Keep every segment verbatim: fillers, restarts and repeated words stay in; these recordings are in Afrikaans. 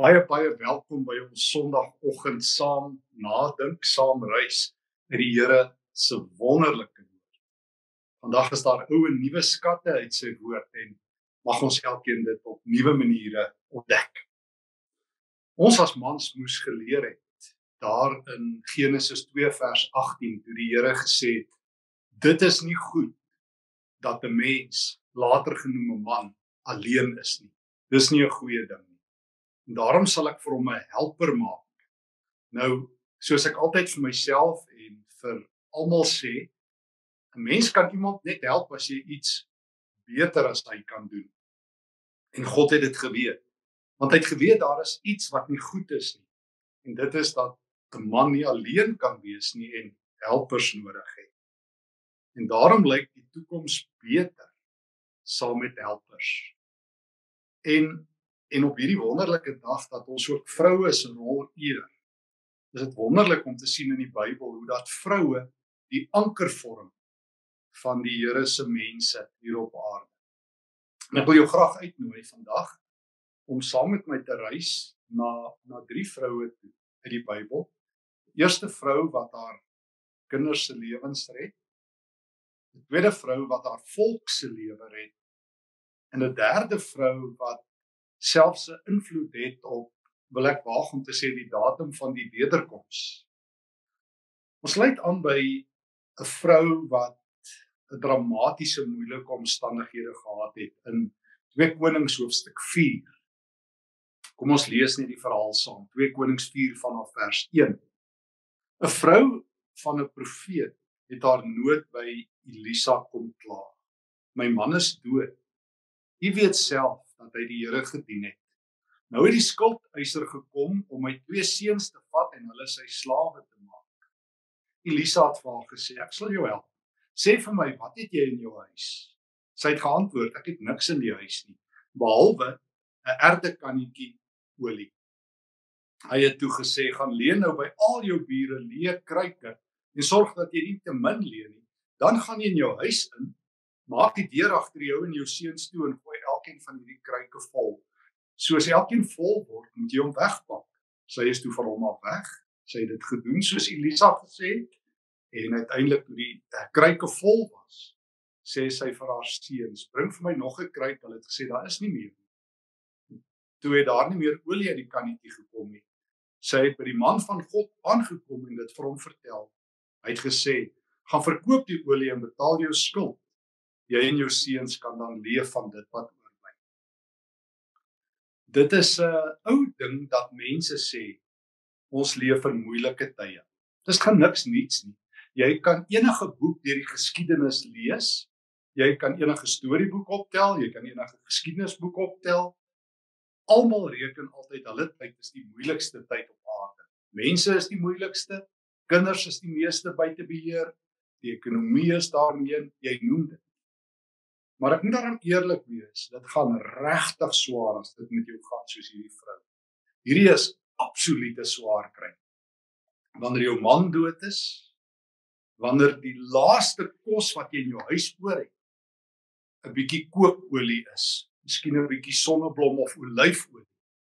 Baie, baie welkom by ons Sondagoggend saam nadink, saam reis met die Here se wonderlike woord. Vandag is daar ou en nuwe skatte uit sy woord en mag ons elkeen dit op nuwe maniere ontdek. Ons as mans moes geleer het, daar in Genesis twee vers agttien, toe die Here gesê het, dit is nie goed dat 'n mens, later genoem 'n man, alleen is nie. Dis nie 'n goeie ding nie. En daarom sal ek vir hom 'n helper maak. Nou, soos ek altyd vir myself en vir almal sê, 'n mens kan iemand net help as jy iets beter as hy kan doen. En God het dit geweet. Want hy het geweet daar is iets wat nie goed is nie. En dit is dat 'n man nie alleen kan wees nie en helpers nodig het. En daarom lyk die toekoms beter saam met helpers. En En op hierdie wonderlike dag dat ons ook vroue se rol eer, is dit wonderlik om te sien in die Bybel hoe dat vroue die anker vorm van die Here se mense hier op aarde. En ek wil jou graag uitnooi vandag om saam met my te reis na na drie vroue toe uit die Bybel. Die eerste vrou wat haar kinders se lewens red, die tweede vrou wat haar volk se lewe red, en 'n derde vrou wat selfs 'n invloed het op, wil ek waag om te sê, die datum van die wederkoms. Ons sluit aan by 'n vrou wat 'n dramatiese moeilike omstandighede gehad het in twee Konings hoofstuk vier. Kom ons lees net die verhaal saam, twee Konings vier vanaf vers een. 'n Vrou van 'n profeet het haar nood by Elisa kom kla. My man is dood. U weet self dat hy die Here gedien het. Nou het die skuldeiser gekom om my twee seuns te vat en hulle sy slawe te maak. Elisa het vir haar gesê, ek sal jou help. Sê vir my, wat het jy in jou huis? Sy het geantwoord, ek het niks in die huis nie, behalwe 'n erdekannetjie olie. Hy het toe gesê, gaan leen nou by al jou bure leë kruike en sorg dat jy nie te min leen nie. Dan gaan jy in jou huis in, maak die deur agter jou en jou seuns toe en gooi elkeen van hierdie kruike vol. Soos elkeen vol word, moet jy hom wegpak. Sy is toe van hom af weg. Sy het dit gedoen soos Elisa gesê het. En uiteindelik toe die uh, kruike vol was, sê sy vir haar seuns, bring vir my nog 'n kruik. Hulle het gesê, daar is nie meer nie. Toe het daar nie meer olie uit die kannetjie gekom nie. Sy het by die man van God aangekom en dit vir hom vertel. Hy het gesê, gaan verkoop die olie en betaal jou skuld. Jy en jou seuns kan dan leef van dit wat oorbly. Dit is 'n uh, ou ding dat mense sê, ons leef in moeilike tye. Dis gaan niks niets nie. Jy kan enige boek deur die geskiedenis lees, jy kan enige storieboek optel, jy kan enige geskiedenisboek optel. Almal reken altyd hulle tyd is die moeilikste tyd op aarde. Mense is die moeilikste, kinders is die meeste buite beheer, die ekonomie is daarmee, jy noem dit. Maar ek moet daarom eerlik wees, dit gaan regtig swaar as dit met jou gaan soos hierdie vrou. Hierdie is absolute swaar kry. Wanneer jou man dood is, wanneer die laaste kos wat jy in jou huis oor het, 'n bietjie kookolie is, miskien 'n bietjie sonneblom of olyfolie.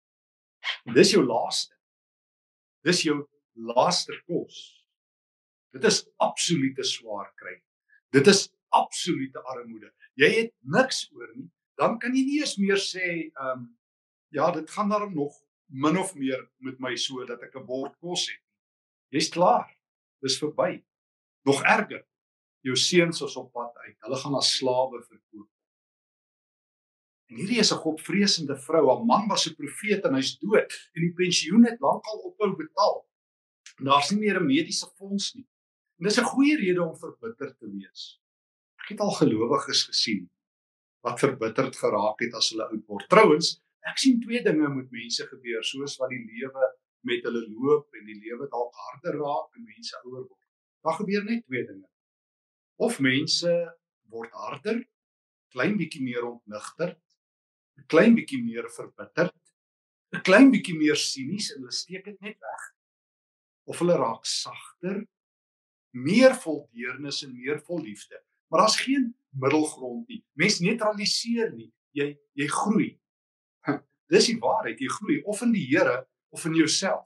Dis jou laaste. Dis jou laaste kos. Dit is absolute swaar kry. Dit is absolute armoede. Jy het niks oor nie, dan kan jy nie eens meer sê, um, ja, dit gaan daarom nog min of meer met my so, dat ek 'n bord kos het. Jy's klaar, dis verby. Nog erger, jou seuns is op pad uit, hulle gaan as slawe verkoop. En hierdie is 'n godvreesende vrou, haar man was 'n profeet en hy's dood, en die pensioen het lankal ophou betaal. En daar's nie meer 'n mediese fonds nie. En dis 'n goeie rede om verbitter te wees. Ek het al gelowiges gesien wat verbitterd geraak het as hulle oud word. Trouwens, ek sien twee dinge met mense gebeur, soos wat die lewe met hulle loop en die lewe dalk harder raak en mense ouer word. Daar gebeur net twee dinge. Of mense word harder, klein bietjie meer ontnigterd, 'n klein bietjie meer verbitterd, 'n klein bietjie meer sinies en hulle steek dit net weg. Of hulle raak sagter, meer vol deernis en meer vol liefde. Maar daar's geen middelgrond nie. Mens neutraliseer nie. Jy jy groei. dis die waarheid, jy groei of in die Here of in jouself.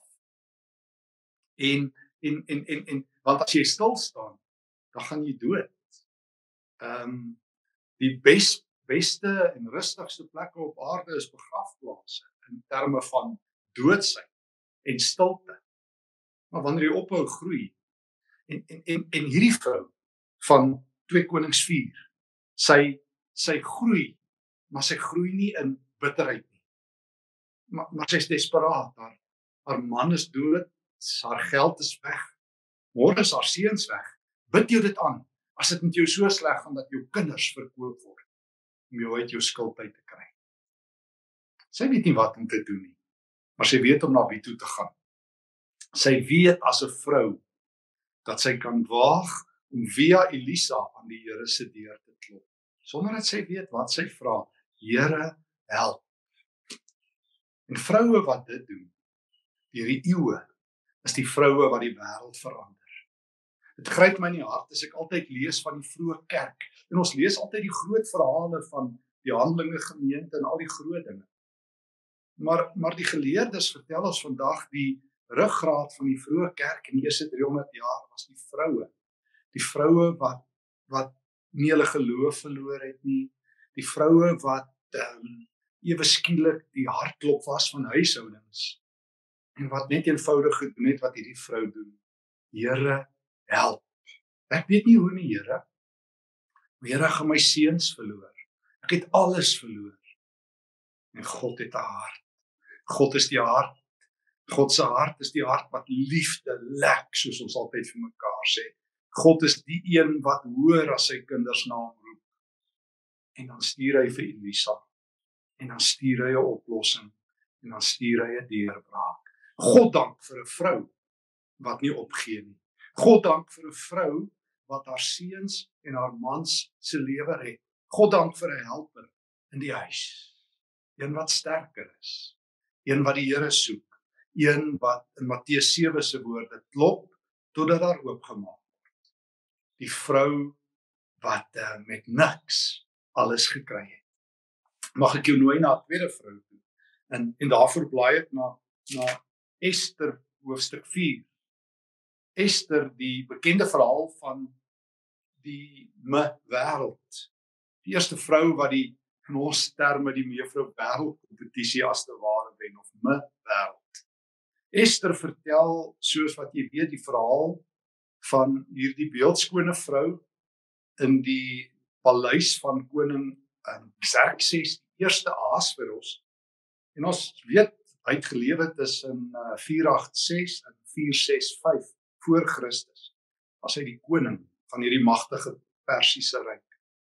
En en en en en want as jy stil staan, dan gaan jy dood. Ehm um, die bes, beste en rustigste plekke op aarde is begrafplase in terme van doodsheid en stilte. Maar wanneer jy ophou groei en en en en hierdie vrou van twee Konings vier, sy sy groei, maar sy groei nie in bitterheid nie. Maar maar sy's desperaat. Haar haar man is dood, haar geld is weg. Môre is haar seuns weg. Bid jou dit aan. As dit met jou so sleg gaan dat jou kinders verkoop word om jou uit jou skuld uit te kry. Sy weet nie wat om te doen nie, maar sy weet om na wie toe te gaan. Sy weet as 'n vrou dat sy kan waag om via Elisa aan die Here se deur te klop, sonder dat sy weet wat sy vra. Here, help. En vroue wat dit doen, deur die eeue, is die vroue wat die wêreld verander. Dit gryp my in die hart as ek altyd lees van die vroeë kerk. En ons lees altyd die groot verhale van die Handelinge gemeente en al die groot dinge. Maar maar die geleerdes vertel ons vandag die ruggraat van die vroeë kerk in die eerste driehonderd jaar was die vroue. Die vroue wat wat nie hulle geloof verloor het nie. Die vroue wat um, ewe skielik die hartklop was van huishoudings. En wat net eenvoudig gedoen het wat hierdie vrou doen. Here, help. Ek weet nie hoe nie, Here. Maar Here, gaan my seuns verloor. Ek het alles verloor. En God het 'n hart. God is die hart. God se hart is die hart wat liefde lek, soos ons altyd vir mekaar sê. God is die een wat hoor as sy kinders na hom roep. En dan stuur hy vir Elisa. En dan stuur hy 'n oplossing. En dan stuur hy 'n deurbraak. God dank vir 'n vrou wat nie opgee nie. God dank vir 'n vrou wat haar seuns en haar mans se lewe red. God dank vir 'n helper in die huis. Een wat sterker is. Een wat die Here soek. Een wat in Matteus sewe se woorde klop totdat daar oopgemaak word. Die vrou wat uh, met niks alles gekry het. Mag ek jou nooi na 'n tweede vrou toe. En en daarvoor blaai ek na na Ester hoofstuk vier. Ester, die bekende verhaal van die me wêreld. Die eerste vrou wat die in ons terme die mevrou wêreld kompetisie as te ware wen of me wêreld. Ester vertel, soos wat jy weet, die verhaal van hierdie beeldskone vrou in die paleis van koning um, Xerxes, die eerste Ahasveros. En ons weet, hy het gelewe tussen uh, vier agt ses en vier ses vyf voor Christus, as hy die koning van hierdie magtige Persiese ryk.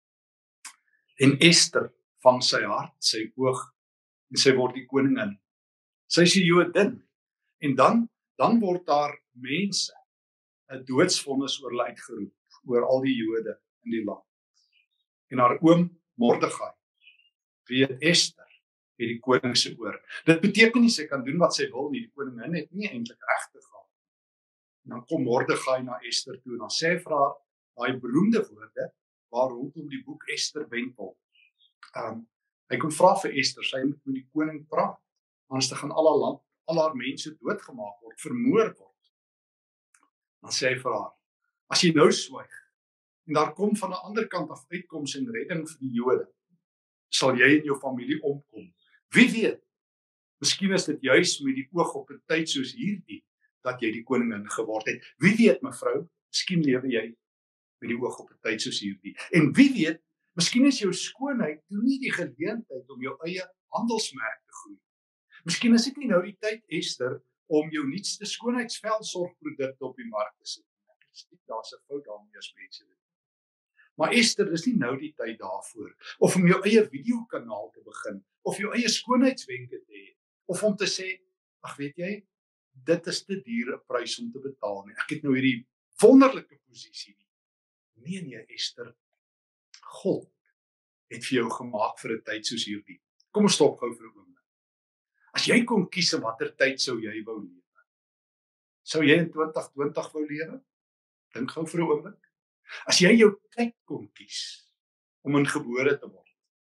En Ester vang sy hart, sy oog, en sy word die koningin. Sy is 'n Jodin. En dan, dan word daar mense 'n doodsvonnis oor hulle uitgeroep, oor al die Jode in die land. En haar oom Mordegai weet Ester het die koning se oor. Dit beteken nie sy kan doen wat sy wil nie, die koningin het nie eintlik regte gehad. En dan kom Mordegai na Ester toe en dan sê hy vir haar daai beroemde woorde waar rondom die boek Ester wentel. Um, hy kom vra vir Ester, sy moet met die koning praat, anders te gaan al land, al haar mense doodgemaak word, vermoor word. Dan sê hy vir haar, as jy nou swyg, en daar kom van 'n ander kant af uitkoms en redding vir die Jode, sal jy en jou familie omkom. Wie weet, miskien is dit juis met die oog op 'n tyd soos hierdie, dat jy die koningin geword het. Wie weet, mevrou, miskien lewe jy met die oog op 'n tyd soos hierdie. En wie weet, miskien is jou skoonheid toe nie die geleentheid om jou eie handelsmerk te groei. Miskien is dit nie nou die tyd, Ester, om jou nuutste skoonheidsvelsorgprodukte op die mark te sit. Daar's 'n fout daarmee as mense dit. Maar Ester, dis nie nou die tyd daarvoor, of om jou eie videokanaal te begin, of jou eie skoonheidswenke te hê, of om te sê, ag weet jy, dit is te duur 'n prys om te betaal nie. Ek het nou hierdie wonderlike posisie nie. Nee nee, Ester, God het vir jou gemaak vir 'n tyd soos hierdie. Kom ons stop gou vir 'n oomblik. As jy kon kies in watter tyd sou jy wou lewe? Sou jy in twintig twintig wou lewe? Dink gou vir 'n oomblik. As jy jou tyd kon kies om in gebore te word,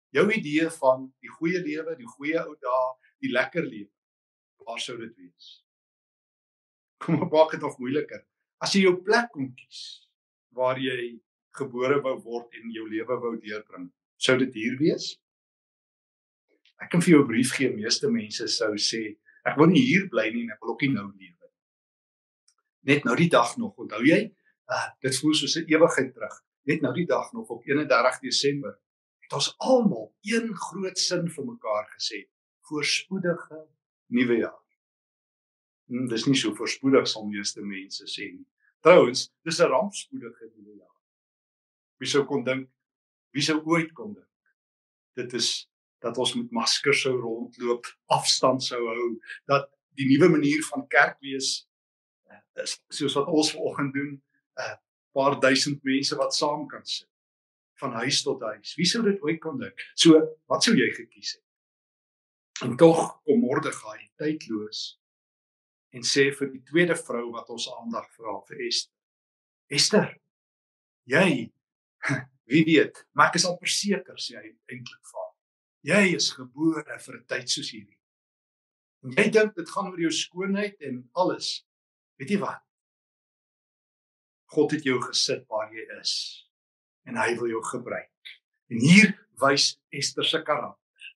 Jou idee van die goeie lewe, die goeie ou dae, die lekker lewe, waar sou dit wees? Kom op, maak dit nog moeiliker. As jy jou plek kon kies, waar jy gebore wou word en jou lewe wou deurbring, sou dit hier wees? Ek kan vir jou 'n brief gee, meeste mense sou sê, ek wil nie hier bly nie en ek wil ook nie nou lewe. Net nou die dag nog, onthou jy? Uh, dit voel soos 'n ewigheid terug. Net nou die dag nog op eenendertig Desember het ons almal een groot sin vir mekaar gesê, voorspoedige nuwe jaar. Hmm, dis nie so voorspoedig sal meeste mense sê nie. Trouwens, dis 'n rampspoedige nuwe jaar. Wie sou kon dink, wie sou ooit kon dink, dit is dat ons met maskers sou rondloop, afstand sou hou, dat die nuwe manier van kerk wees, is soos wat ons vanoggend doen, 'n uh, paar duisend mense wat saam kan sit, van huis tot huis. Wie sou dit ooit kon dink? So, wat sou jy gekies het? En tog kom Mordegai tydloos en sê vir die tweede vrou wat ons aandag vra, vir Ester, Ester, jy, wie weet, maar ek is al verseker, sê hy eintlik vir haar, jy is gebore vir 'n tyd soos hierdie. En jy dink dit gaan oor jou skoonheid en alles. Weet jy wat? God het jou gesit waar jy is en hy wil jou gebruik. En hier wys Ester se karakter.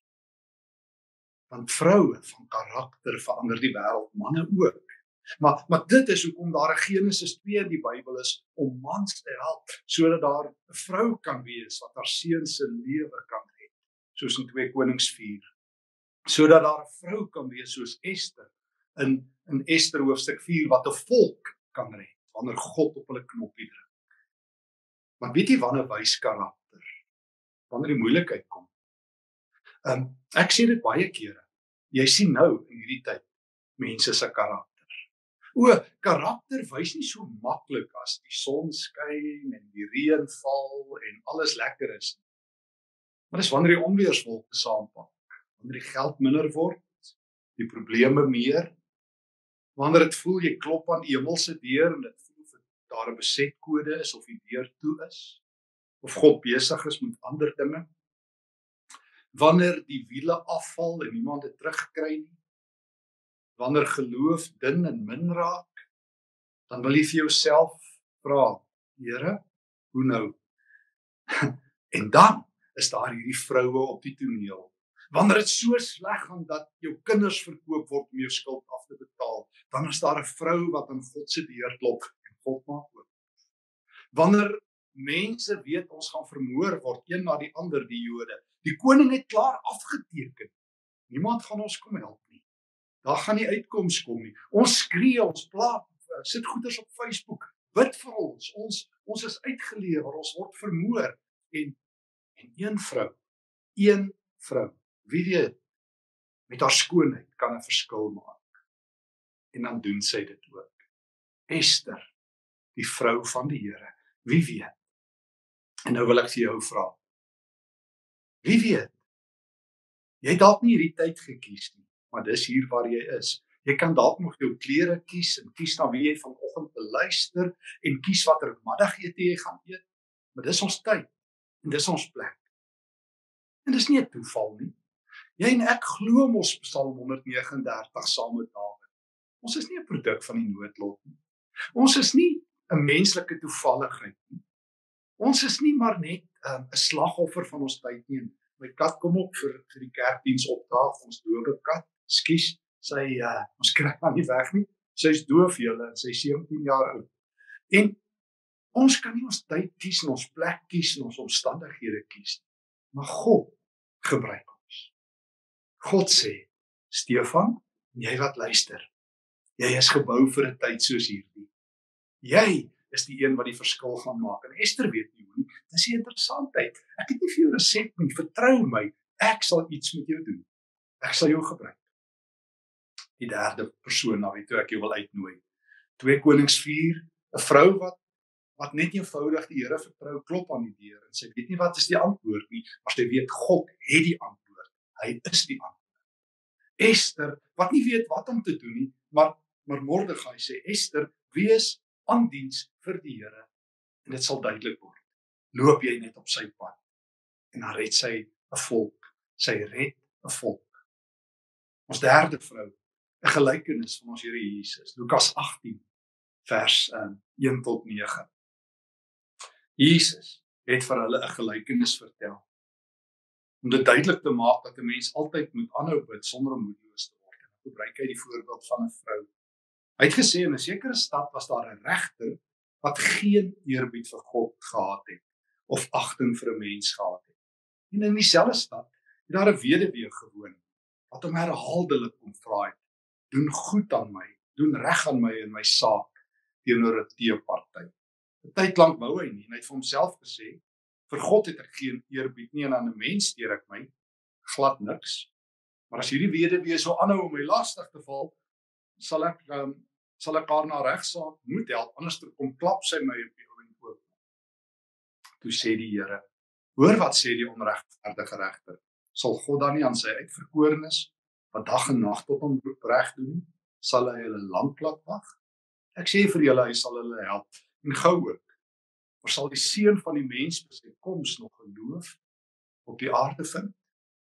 Want vroue van karakter verander die wêreld, manne ook. Maar, maar dit is hoekom daar 'n Genesis twee in die Bybel is, om mans te help, sodat daar 'n vrou kan wees wat haar seun se lewe kan red, soos in twee Konings vier. Sodat daar 'n vrou kan wees soos Ester, in, in Ester hoofstuk vier, wat 'n volk kan red, wanneer God op hulle knoppie druk. Maar weet jy wanneer wys karakter? Wanneer die moeilikheid kom. Um, ek sê dit baie kere. Jy sien nou in hierdie tyd mense se karakter. O, karakter wys nie so maklik as die son skyn en die reën val en alles lekker is. Maar dis wanneer die onweerswolke saampak, wanneer die geld minder word, die probleme meer, wanneer dit voel jy klop aan die hemelse deur en dit voel of daar 'n besetkode is of die deur toe is, of God besig is met ander dinge. Wanneer die wiele afval en niemand dit terugkry nie, wanneer geloof dun en min raak, dan wil jy vir jouself vra, Here, hoe nou? En dan is daar hierdie vroue op die toneel. Wanneer dit so sleg gaan dat jou kinders verkoop word om jou skuld af te betaal, dan is daar 'n vrou wat aan God se deur klop en God maak oop. Wanneer mense weet ons gaan vermoor word, een na die ander, die Jode, die koning het klaar afgeteken, niemand gaan ons kom help nie. Daar gaan nie uitkoms kom nie. Ons skree, ons plaat, sit goeders op Facebook, bid vir ons, ons, ons is uitgelewer, ons word vermoor. En, en een vrou, een vrou, wie weet, met haar skoonheid kan 'n verskil maak. En dan doen sy dit ook. Ester, die vrou van die Here, wie weet. En nou wil ek vir jou vra, wie weet, jy het dalk nie hierdie tyd gekies nie, maar dis hier waar jy is. Jy kan dalk nog jou klere kies en kies na wie jy vanoggend beluister en kies watter middagete jy gaan eet, maar dis ons tyd en dis ons plek. En dis nie 'n toeval nie. Jy en ek glo mos Psalm honderd vyf en dertig saam met Dawid. Ons is nie 'n produk van die noodlot nie. Ons is nie 'n menslike toevalligheid nie. Ons is nie maar net 'n um, slagoffer van ons tyd nie. My kat kom op vir, vir die kerkdiens opdaag, ons dowe kat, skus, sy, uh, ons kry haar nie weg nie, sy is doof julle, en sy is sewentien jaar oud. En ons kan nie ons tyd kies, en ons plek kies, en ons omstandighede kies, maar God gebruik ons. God sê, Stefan, jy wat luister, jy is gebou vir 'n tyd soos hierdie. Jy is die een wat die verskil gaan maak. En Ester weet nie hoe nie, dis die interessantheid. Ek het nie vir jou resep nie, vertrou my, ek sal iets met jou doen. Ek sal jou gebruik. Die derde persoon na wie toe ek jou wil uitnooi. twee Konings vier, 'n vrou wat wat net eenvoudig die Here vertrou, klop aan die deur en sy weet nie wat is die antwoord nie, maar sy weet God het die antwoord. Hy is die antwoord. Ester wat nie weet wat om te doen nie, maar maar Mordegai sê, Ester, wees aan diens vir die Here en dit sal duidelik word. Loop jy net op sy pad en dan red sy 'n volk. Sy red 'n volk. Ons derde vrou, 'n gelykenis van ons Here Jesus, Lukas agttien, vers een tot nege. Jesus het vir hulle 'n gelykenis vertel, om dit duidelik te maak dat 'n mens altyd moet aanhou bid sonder om moedeloos te word. En dan gebruik hy die voorbeeld van 'n vrou. Hy het gesê in 'n sekere stad was daar 'n regter wat geen eerbied vir God gehad het of agting vir 'n mens gehad het. En in dieselfde stad het daar 'n weduwee gewoon wat hom herhaaldelik kom vra het: "Doen goed aan my, doen reg aan my in my saak teenoor 'n teeparty." 'n Tyd lank wou hy nie en hy het vir homself gesê: "Vir God het ek geen eerbied nie en aan 'n mens steur ek my glad niks. Maar as hierdie weduwee so aanhou om my lastig te val, sal ek um, sal ek haar na regsaak moet help, anders kom klap sy my op die ou en oop." Toe sê die Here: "Hoor wat sê die onregverdige regter. Sal God dan nie aan sy uitverkorenes wat dag en nag tot hom roep reg doen nie? Sal hy hulle lank laat wag? Ek sê vir julle, hy sal hulle help, en gou ook. Maar sal die seun van die mens by sy koms nog geloof op die aarde vind?"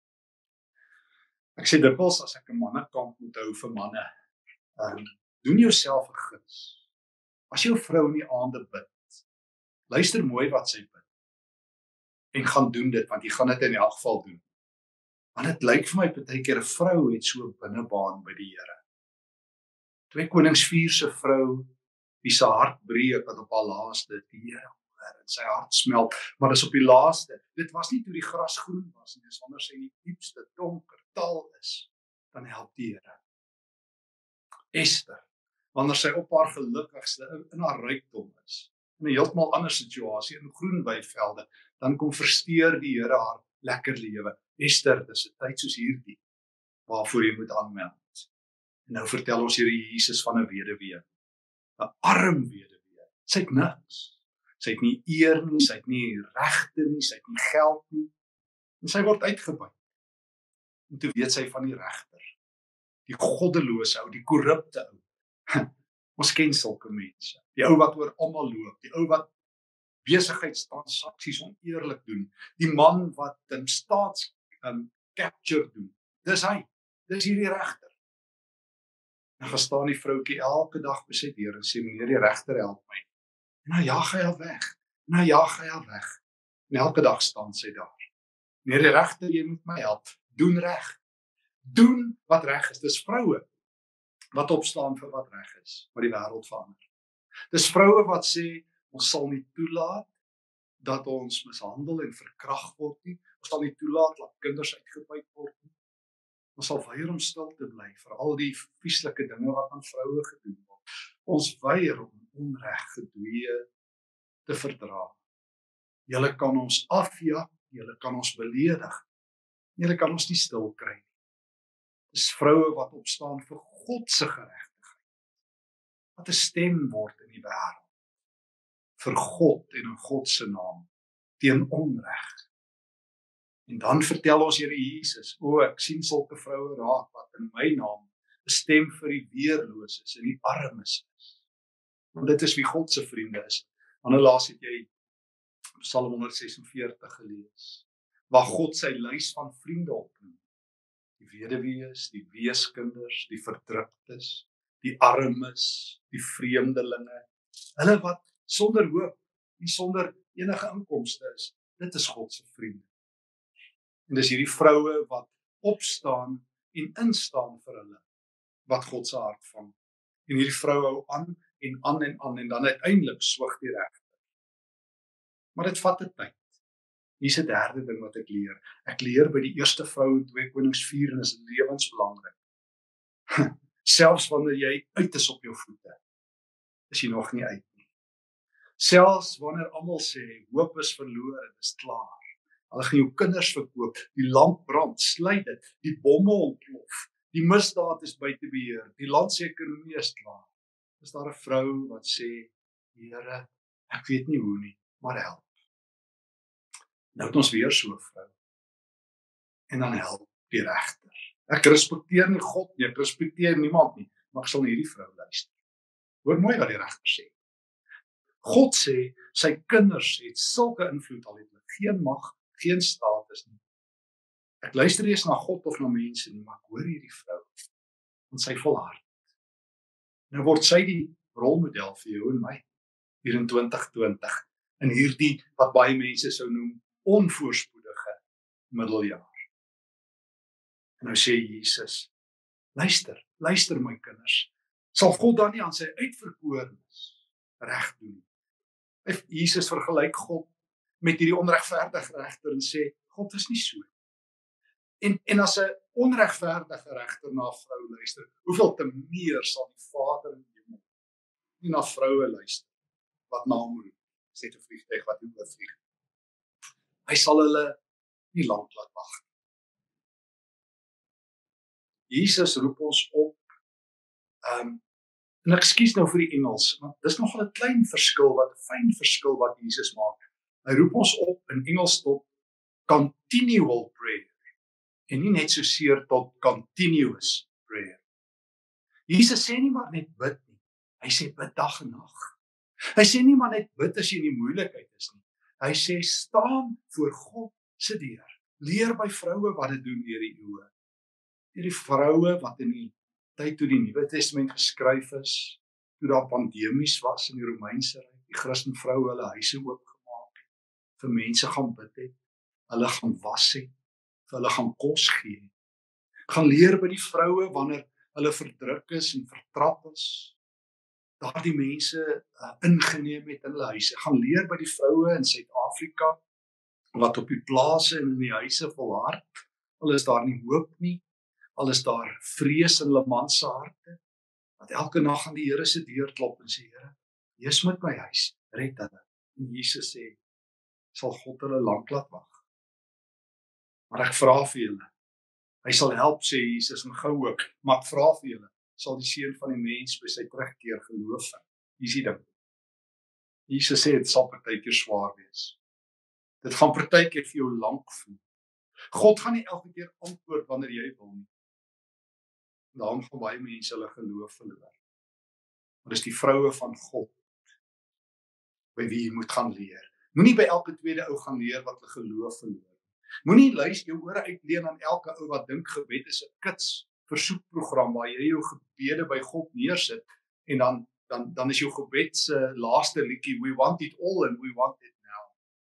Ek sê dikwels as ek 'n mannekamp moet hou vir manne, um, doen jouself 'n guns. As jou vrou in die aande bid, luister mooi wat sy bid en gaan doen dit, want jy gaan dit in elk geval doen. Want dit lyk vir my partykeer 'n vrou het so 'n binnebaan by die Here. Twee Konings vier se vrou, wie se hart breek wat op haar laaste, die Here hoor en sy hart smelt, maar dis op die laaste. Dit was nie toe die gras groen was nie, dis wanneer sy in die diepste donker dal is, dan help die Here. Esther, wanneer sy op haar gelukkigste in haar rykdom is, in 'n heeltemal ander situasie, in groen weivelde, dan kom versteur die Here haar lekker lewe. Esther, dis 'n tyd soos hierdie, waarvoor jy moet aanmeld. En nou vertel ons Here Jesus van 'n weduwee, 'n arm weduwee. Sy het niks. Sy het nie eer nie, sy het nie regte nie, sy het nie geld nie. En sy word uitgebuit. En toe weet sy van die regter, die goddelose ou, die korrupte ou. Ons ken sulke mense. Die ou wat oor almal loop, die ou wat besigheidstransaksies oneerlik doen, die man wat in staats um, capture doen. Dis hy, dis hierdie regter. Dan gaan staan die vroutjie elke dag by sy deur en sê: "Meneer die regter, help my." En dan jaag hy haar weg. En dan jaag hy haar weg. En elke dag staan sy daar. "Meneer die regter, jy moet my help. Doen reg. Doen wat reg is." Dis vroue wat opstaan vir wat reg is, wat die wêreld verander. Dis vroue wat sê: "Ons sal nie toelaat dat ons mishandel en verkragt word nie. Ons sal nie toelaat dat kinders uitgebuit word nie. Ons sal weier om stil te bly vir al die vieslike dinge wat aan vroue gedoen word. Ons weier om onreg gedwee te verdra. Julle kan ons afjaag, julle kan ons beledig, julle kan ons nie stil kry nie." Dis vroue wat opstaan vir God se geregtigheid, wat 'n stem word in die wêreld, vir God en in God se naam, teen onreg. En dan vertel ons Here Jesus: "O, ek sien sulke vroue raak wat in my naam 'n stem vir die weerloses en die armes is." Want dit is wie God se vriende is. Wanneer laas het jy Psalm honderd ses en veertig gelees, waar God sy lys van vriende opnoem? Die weduwees, die weeskinders, die verdruktes, die armes, die vreemdelinge, hulle wat sonder hoop, nie sonder enige inkomste is. Dit is God se vriende. En dis hierdie vroue wat opstaan en instaan vir hulle, wat God se hart vang. En hierdie vroue hou aan en aan en aan, en dan uiteindelik swyg die regter. Maar dit vat 'n tyd. Hier's 'n derde ding wat ek leer. Ek leer by die eerste vrou in twee Konings vier en is lewensbelangrik. Selfs wanneer jy uit is op jou voete, is jy nog nie uit nie. Selfs wanneer almal sê hoop is verlore, dis klaar. Hulle gaan jou kinders verkoop, die lamp brand, sluit dit, die bomme ontplof, die misdaad is buite beheer, die land se ekonomie is klaar. Is daar 'n vrou wat sê: "Here, ek weet nie hoe nie, maar help." Nou het ons weer so 'n vrou. En dan help die regter. Ek respekteer nie God nie, ek respekteer niemand nie, maar ek sal na hierdie vrou luister. Hoor mooi wat die regter sê. God sê sy kinders het sulke invloed, al het hulle geen mag, geen status nie. Ek luister nie eens na God of na mense nie, maar ek hoor hierdie vrou, want sy volhard. Nou word sy die rolmodel vir jou en my, hier in twintig twintig, in hierdie, wat baie mense sou noem, onvoorspoedige middeljaar. En nou sê Jesus, luister, luister my kinders, sal God dan nie aan sy uitverkorenes reg doen? Jesus vergelyk God met hierdie onregverdige regter en sê, God is nie so. En, en as 'n onregverdige regter na 'n vrou luister, hoeveel te meer sal die Vader in die hemel nie na vroue luister, wat na hom roep, sê 'n vliegtuig wat nie oorvlieg. Hy sal hulle nie lank laat wag. Jesus roep ons op, um, en ek skuis nou vir die Engels, want dis nogal 'n klein verskil, wat 'n fyn verskil wat Jesus maak. Hy roep ons op in Engels tot continual prayer, en nie net so seer tot continuous prayer. Jesus sê nie maar net bid nie, hy sê bid dag en nag. Hy sê nie maar net bid as jy in die moeilikheid is nie, hy sê staan voor God se deur, leer by vroue wat dit doen deur die eeue. Hierdie vroue wat in die tyd toe die Nuwe Testament geskryf is, toe daar pandemies was in die Romeinse Ryk, die Christen vroue hulle huise oopgemaak het, vir mense gaan bid het, hulle gaan was het, vir hulle gaan kos gee, gaan leer by die vroue wanneer hulle verdruk is en vertrap is, daardie mense uh, ingeneem het in hulle huise, gaan leer by die vroue in Suid-Afrika, wat op die plase en in die huise volhard, al is daar nie hoop nie, al is daar vrees in hulle man se harte, dat elke nag aan die Here se deur klop en sê, Here, wees met my huis, red hulle. En Jesus sê, sal God hulle lank laat wag. Maar ek vra vir julle, hy sal help, sê Jesus, en gou ook, maar ek vra vir julle, sal die Seun van die mens by sy terugkeer geloof vind. Hier is die ding. Jesus sê, dit sal partykeer swaar wees. Dit gaan partykeer vir jou lank voel. God gaan nie elke keer antwoord wanneer jy wil nie. Daarom gaan baie mense hulle geloof verloor. Maar dis die vroue van God by wie jy moet gaan leer. Moenie by elke tweede ou gaan leer wat hulle geloof verloor. Moenie luister jou ore uitleen aan elke ou wat dink gebed is 'n kits versoekprogram waar jy jou gebede by God neersit en dan dan dan is jou gebed se laaste liedjie, we want it all and we want it now.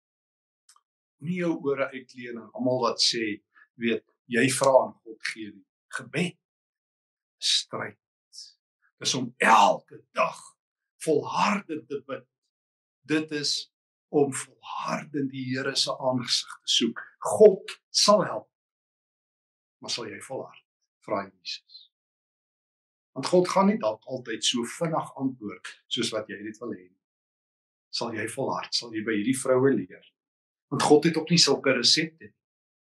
Moenie jou ore uitleen aan almal wat sê, weet, jy vra en God gee nie. Gebed stryd. Dis om elke dag volhardend te bid. Dit is om volhardend die Here se aangesig te soek. God sal help. Maar sal jy volhard? Vra Jesus. Want God gaan nie dalk altyd so vinnig antwoord soos wat jy dit wil hê. Sal jy volhard? Sal jy by hierdie vroue leer? Want God het ook nie sulke resepte nie.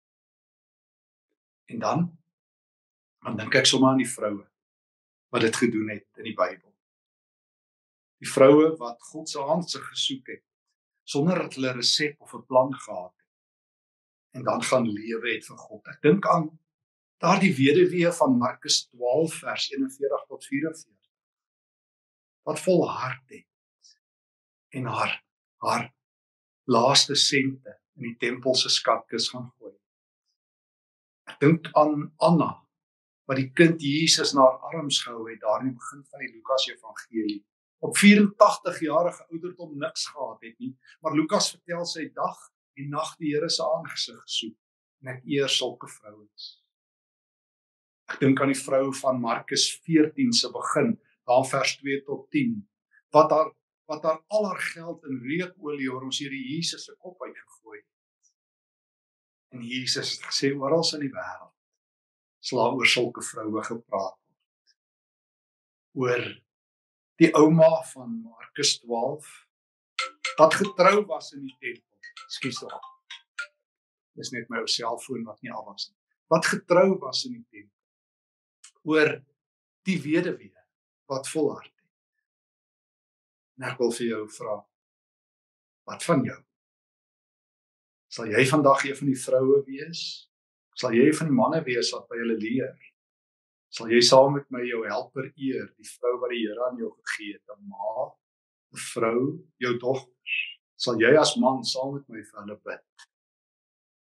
En dan dan dink ek sommer aan die vroue wat dit gedoen het in die Bybel. Die vroue wat God se aansig gesoek het, sonder dat hulle 'n resep of 'n plan gehad het, en dan gaan lewe het vir God. Ek dink aan daardie weduwee van Markus twaalf vers eenenveertig tot vyf-en-veertig, wat volhard het, en haar, haar laaste sente in die tempel se skatkis gaan gooi. Ek dink aan Anna, wat die kind Jesus na haar arms gehou het, daar in die begin van die Lukas Evangelie, op vyf-en-tagtig jarige ouderdom niks gehad het nie, maar Lukas vertel sy dag en nag die Here se aangesig gesoek, en ek eer sulke vrouens. Ek dink aan die vrou van Markus veertien se begin, daar vers twee tot tien, wat haar, wat haar al haar geld in reukolie oor ons Here Jesus se kop uitgegooi het. En Jesus het gesê, oral in die wêreld sal daar oor sulke vroue gepraat word. Oor die ouma van Markus twaalf, wat getrou was in die tempel. Ekskuus tog. Dis net my ou selfoon wat nie al was nie. Wat getrou was in die tempel. Oor die weduwee wat volhard het. En ek wil vir jou vra, wat van jou? Sal jy vandag een van die vroue wees? Sal jy van die manne wees wat by hulle leer? Sal jy saam met my jou helper eer, die vrou wat die Here aan jou gegee het, 'n ma, 'n vrou, jou dogters? Sal jy as man saam met my vir hulle bid?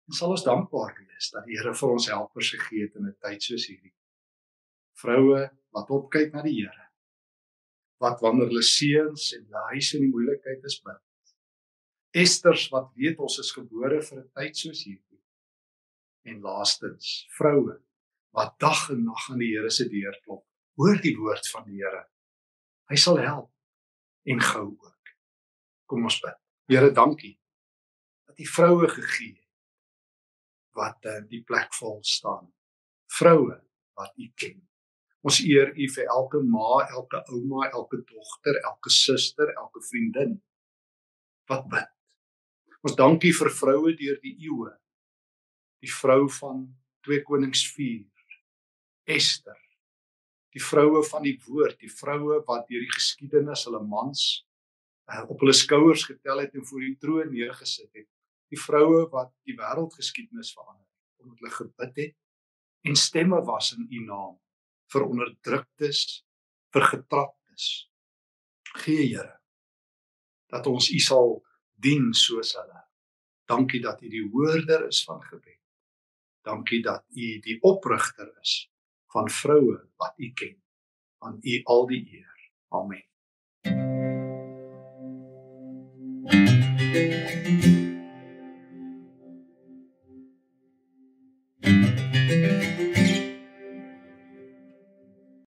En sal ons dankbaar wees dat die Here vir ons helpers gegee het in 'n tyd soos hierdie. Vroue wat opkyk na die Here, wat wanneer hulle seuns en hulle huis in die moeilikheid is bid. Esters wat weet ons is gebore vir 'n tyd soos hierdie. En laastens, vroue wat dag en nag aan die Here se deur klop. Hoor die woord van die Here. Hy sal help en gou ook. Kom ons bid. Here, dankie dat die vroue gegee het wat in die plek vol staan. Vroue wat U ken. Ons eer U vir elke ma, elke ouma, elke dogter, elke suster, elke vriendin wat bid. Ons dankie vir vroue deur die eeue. Die vrou van twee Konings vier, Ester, die vroue van die woord, die vroue wat deur die geskiedenis hulle mans uh, op hulle skouers getel het en voor die troon neergesit het, die vroue wat die wêreldgeskiedenis verander het, omdat hulle gebid het en stemme was in U naam, vir onderdruktes, vir getraptes. Gee Here, dat ons U sal dien soos hulle. Dankie dat U die hoorder is van gebed. Dankie dat U die oprigter is van vroue wat U ken. Aan U al die eer. Amen.